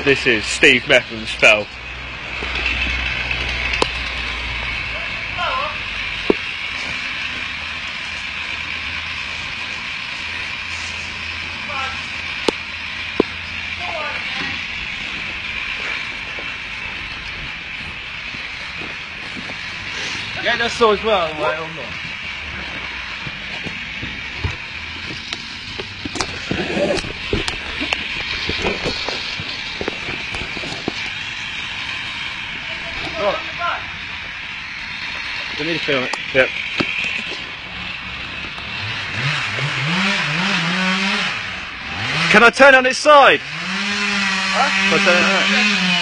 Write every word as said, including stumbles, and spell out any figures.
This is Steve Methven's fell. Yeah, that's so as well. I don't know. Oh. Do me to film it. Yep. Can I turn on its side? Huh? Can I turn it on?